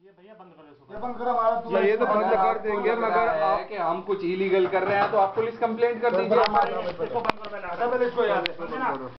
ये भैया बंद करो इसको। ये बंद करो हमारा। ये तो बंद कर देंगे, मगर है कि हम कुछ इलीगल कर रहे हैं तो आप पुलिस कंप्लेंट कर दीजिए। इसको बंद करो पहले। इसको याद है।